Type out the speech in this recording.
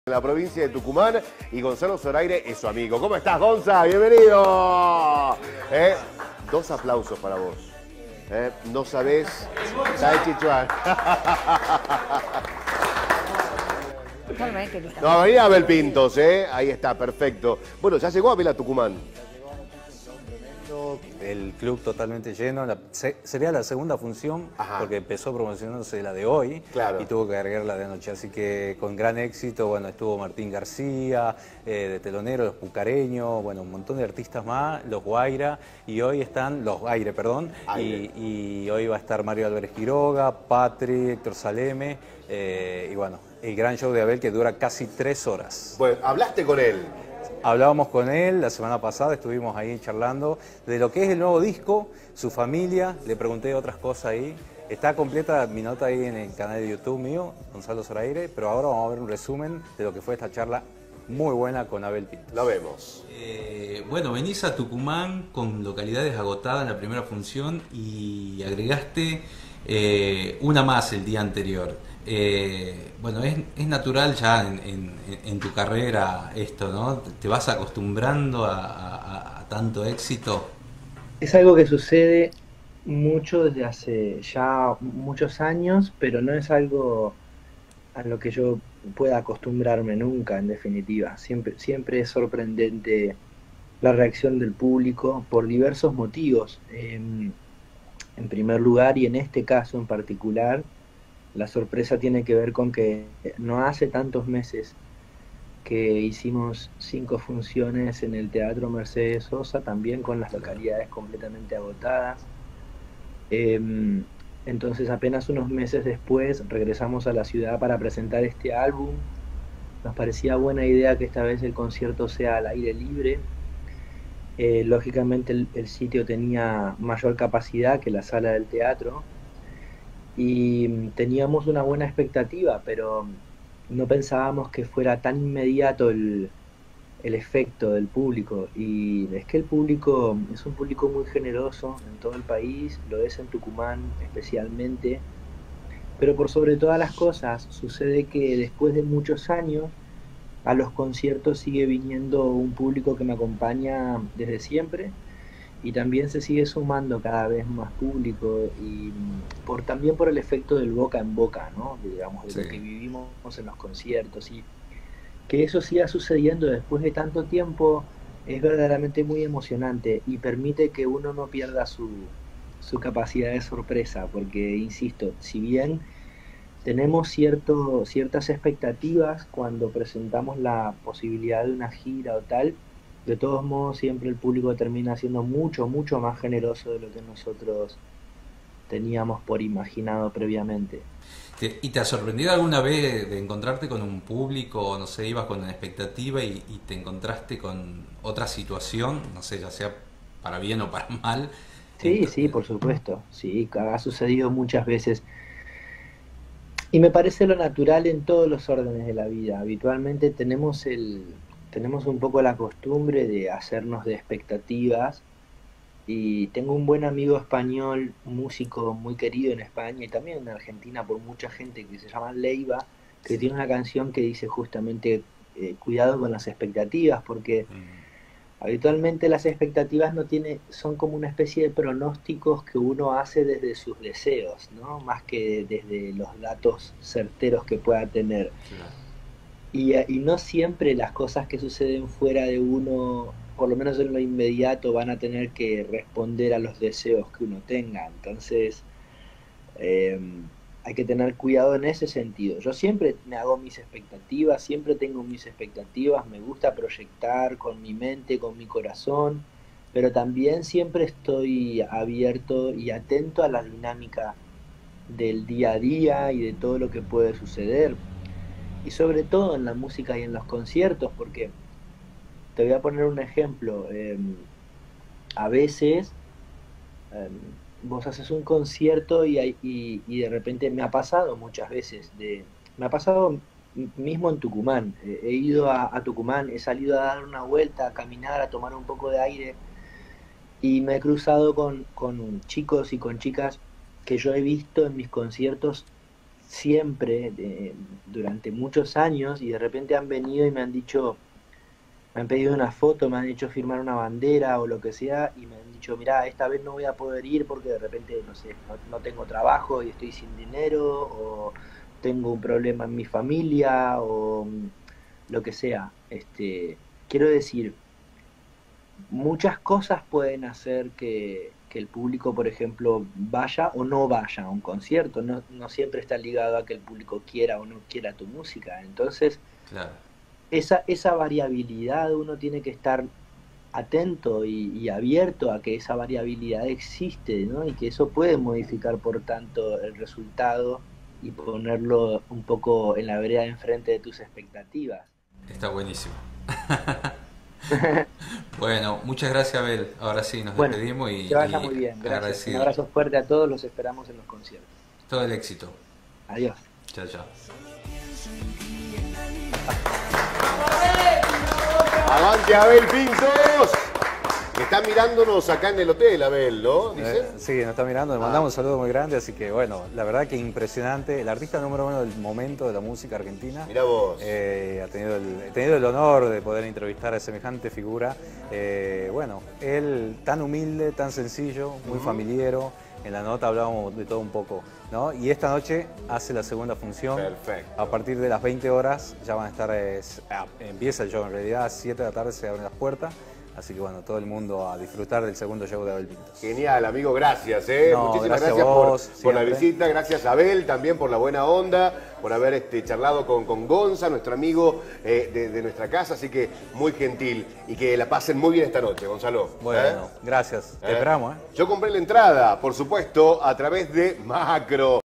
En la provincia de Tucumán y Gonzalo Zoraire es su amigo. ¿Cómo estás, Gonza? ¡Bienvenido! Dos aplausos para vos. No sabés... ¿Sabés Chichuan? No, venía Abel Pintos, ahí está, perfecto. Bueno, ya llegó Abel a Tucumán. El club totalmente lleno, sería la segunda función. Ajá. Porque empezó promocionándose la de hoy. Claro. Y tuvo que agregar la de anoche, así que con gran éxito. Bueno, estuvo Martín García, de telonero, los Pucareños, bueno, un montón de artistas más, los Guaira, y hoy están, los Aire, perdón, Aire. Y hoy va a estar Mario Álvarez Quiroga, Patri, Héctor Saleme, y bueno, el gran show de Abel que dura casi 3 horas. Bueno, ¿hablaste con él? Hablábamos con él la semana pasada, estuvimos ahí charlando de lo que es el nuevo disco, su familia, le pregunté otras cosas ahí. Está completa mi nota ahí en el canal de YouTube mío, Gonzalo Zoraire, pero ahora vamos a ver un resumen de lo que fue esta charla muy buena con Abel Pintos. Lo vemos. Bueno, venís a Tucumán con localidades agotadas en la primera función y agregaste una más el día anterior. Bueno, es natural ya en tu carrera esto, ¿no? ¿Te vas acostumbrando a tanto éxito? Es algo que sucede mucho desde hace ya muchos años, pero no es algo a lo que yo pueda acostumbrarme nunca, en definitiva. Siempre es sorprendente la reacción del público por diversos motivos. En primer lugar, y en este caso en particular, la sorpresa tiene que ver con que no hace tantos meses que hicimos 5 funciones en el Teatro Mercedes Sosa, también con las localidades completamente agotadas. Entonces apenas unos meses después regresamos a la ciudad para presentar este álbum. Nos parecía buena idea que esta vez el concierto sea al aire libre. Lógicamente el sitio tenía mayor capacidad que la sala del teatro y teníamos una buena expectativa, pero no pensábamos que fuera tan inmediato el efecto del público. Y es que el público es un público muy generoso en todo el país, lo es en Tucumán especialmente, pero por sobre todas las cosas sucede que después de muchos años a los conciertos sigue viniendo un público que me acompaña desde siempre y también se sigue sumando cada vez más público y también por el efecto del boca en boca, ¿no? Digamos, de Sí. lo que vivimos en los conciertos, y que eso siga sucediendo después de tanto tiempo es verdaderamente muy emocionante y permite que uno no pierda su capacidad de sorpresa, porque, insisto, si bien tenemos ciertas expectativas cuando presentamos la posibilidad de una gira o tal, de todos modos siempre el público termina siendo mucho, mucho más generoso de lo que nosotros teníamos por imaginado previamente. ¿Y te ha sorprendido alguna vez de encontrarte con un público, no sé, ibas con una expectativa y te encontraste con otra situación, no sé, ya sea para bien o para mal? Sí, sí, por supuesto, sí, ha sucedido muchas veces. Y me parece lo natural en todos los órdenes de la vida. Habitualmente tenemos un poco la costumbre de hacernos de expectativas. Y tengo un buen amigo español, un músico muy querido en España y también en Argentina por mucha gente, que se llama Leiva, que tiene una canción que dice justamente cuidado con las expectativas, porque habitualmente las expectativas son como una especie de pronósticos que uno hace desde sus deseos, ¿no? Más que desde los datos certeros que pueda tener. Claro. Y no siempre las cosas que suceden fuera de uno, por lo menos en lo inmediato, van a tener que responder a los deseos que uno tenga. Entonces, eh, hay que tener cuidado en ese sentido. Yo siempre me hago mis expectativas, siempre tengo mis expectativas, me gusta proyectar con mi mente, con mi corazón, pero también siempre estoy abierto y atento a la dinámica del día a día y de todo lo que puede suceder. Y sobre todo en la música y en los conciertos, porque te voy a poner un ejemplo. A veces vos haces un concierto y de repente me ha pasado muchas veces, me ha pasado mismo en Tucumán. He ido a Tucumán, he salido a dar una vuelta, a caminar, a tomar un poco de aire y me he cruzado con chicos y con chicas que yo he visto en mis conciertos siempre, durante muchos años, y de repente han venido y me han dicho, me han pedido una foto, me han hecho firmar una bandera o lo que sea, y me han dicho, mirá, esta vez no voy a poder ir porque de repente, no sé, no tengo trabajo y estoy sin dinero, o tengo un problema en mi familia, o lo que sea. Quiero decir, muchas cosas pueden hacer que el público, por ejemplo, vaya o no vaya a un concierto. No, no siempre está ligado a que el público quiera o no quiera tu música. Entonces, Claro. esa variabilidad uno tiene que estar atento y abierto a que esa variabilidad existe, ¿no? Y que eso puede modificar, por tanto, el resultado y ponerlo un poco en la vereda enfrente de tus expectativas. Está buenísimo. Bueno, muchas gracias, Abel. Ahora sí, nos Bueno, despedimos que vaya muy y bien, gracias. Un agradecido. abrazo fuerte a todos, los esperamos en los conciertos. Todo el éxito. Adiós. Chao, chao. ¡Avante, Abel Pintos! Que está mirándonos acá en el hotel, Abel, ¿no? ¿Dice? Sí, nos está mirando, le mandamos un saludo muy grande, así que bueno, la verdad que impresionante, el artista número uno del momento de la música argentina. Mirá vos. He tenido el honor de poder entrevistar a semejante figura. Bueno, él tan humilde, tan sencillo, muy familiero. En la nota hablábamos de todo un poco, ¿no? Y esta noche hace la segunda función. Perfecto. A partir de las 20 horas ya van a estar, empieza el show, en realidad a 7 de la tarde se abren las puertas. Así que bueno, todo el mundo a disfrutar del segundo show de Abel Pintos. Genial, amigo, gracias. No, Muchísimas gracias gracias a vos, por la siempre. visita, gracias a Abel también por la buena onda, por haber charlado con Gonza, nuestro amigo de nuestra casa, así que muy gentil y que la pasen muy bien esta noche, Gonzalo. Bueno, gracias. Te esperamos, ¿eh? Yo compré la entrada, por supuesto, a través de Macro.